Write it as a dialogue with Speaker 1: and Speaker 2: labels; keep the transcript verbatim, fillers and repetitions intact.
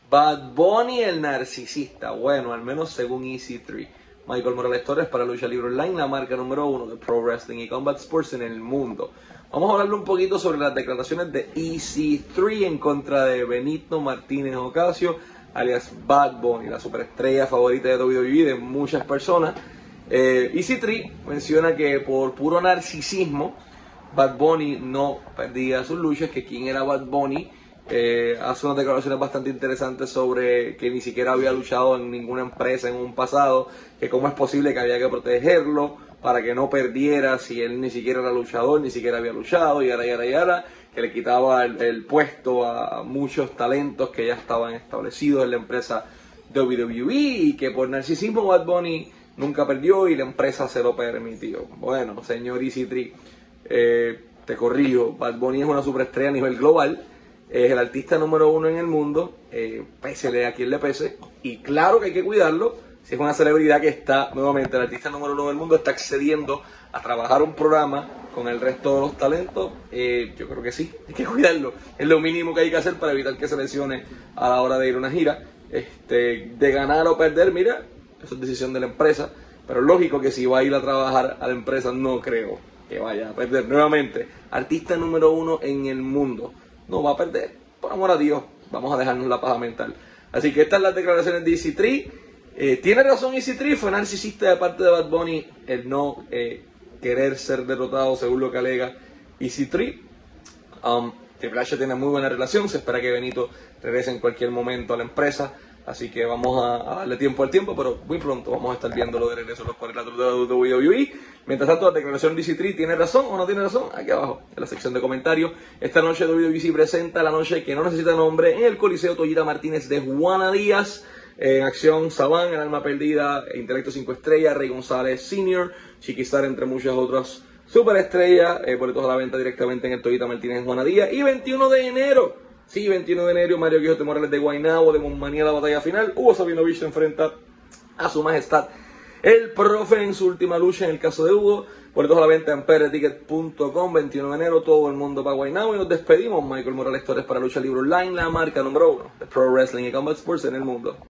Speaker 1: Bad Bunny el narcisista, bueno, al menos según E C tres. Michael Morales Torres para Lucha Libre Online, la marca número uno de Pro Wrestling y Combat Sports en el mundo. Vamos a hablarle un poquito sobre las declaraciones de E C tres en contra de Benito Martínez Ocasio, alias Bad Bunny, la superestrella favorita de W W E de muchas personas. Eh, E C tres menciona que por puro narcisismo Bad Bunny no perdía sus luchas, que quién era Bad Bunny. Eh, hace unas declaraciones bastante interesantes sobre que ni siquiera había luchado en ninguna empresa en un pasado, que cómo es posible que había que protegerlo para que no perdiera si él ni siquiera era luchador, ni siquiera había luchado, y ahora, y ahora, y ahora, que le quitaba el, el puesto a muchos talentos que ya estaban establecidos en la empresa W W E, y que por narcisismo Bad Bunny nunca perdió y la empresa se lo permitió. Bueno, señor E C tres, eh, te corrijo, Bad Bunny es una superestrella a nivel global. Es el artista número uno en el mundo, eh, pésele a quien le pese, y claro que hay que cuidarlo. Si es una celebridad que está, nuevamente, el artista número uno del mundo está accediendo a trabajar un programa con el resto de los talentos, eh, yo creo que sí, hay que cuidarlo. Es lo mínimo que hay que hacer para evitar que se lesione a la hora de ir a una gira. Este, de ganar o perder, mira, eso es decisión de la empresa, pero es lógico que si va a ir a trabajar a la empresa, no creo que vaya a perder. Nuevamente, artista número uno en el mundo. No va a perder, por amor a Dios, vamos a dejarnos la paja mental. Así que estas son las declaraciones de E C tres. Eh, tiene razón E C tres, fue narcisista de parte de Bad Bunny el no eh, querer ser derrotado, según lo que alega E C tres. Um, Triple H tiene muy buena relación, se espera que Benito regrese en cualquier momento a la empresa. Así que vamos a, a darle tiempo al tiempo, pero muy pronto vamos a estar viéndolo de regreso en los cuadriláteros de W W E. Mientras tanto, la declaración de E C tres, ¿tiene razón o no tiene razón? Aquí abajo, en la sección de comentarios. Esta noche W W E presenta la noche que no necesita nombre en el Coliseo Toyita Martínez de Juana Díaz. En acción, Saban, El Alma Perdida, Intelecto cinco estrellas, Rey González senior, Chiquistar, entre muchas otras superestrellas. Eh, boletos a la venta directamente en el Toyita Martínez en Juana Díaz. Y veintiuno de enero. Sí, veintiuno de enero, Mario Quijote Morales de Guaynabo, de Monmanía, la batalla final. Hugo Sabinovich se enfrenta a su majestad el profe en su última lucha en el caso de Hugo. Boletos a la venta en p r ticket punto com, veintiuno de enero, todo el mundo para Guaynabo. Y nos despedimos, Michael Morales Torres para Lucha Libre Online, la marca número uno de Pro Wrestling y Combat Sports en el mundo.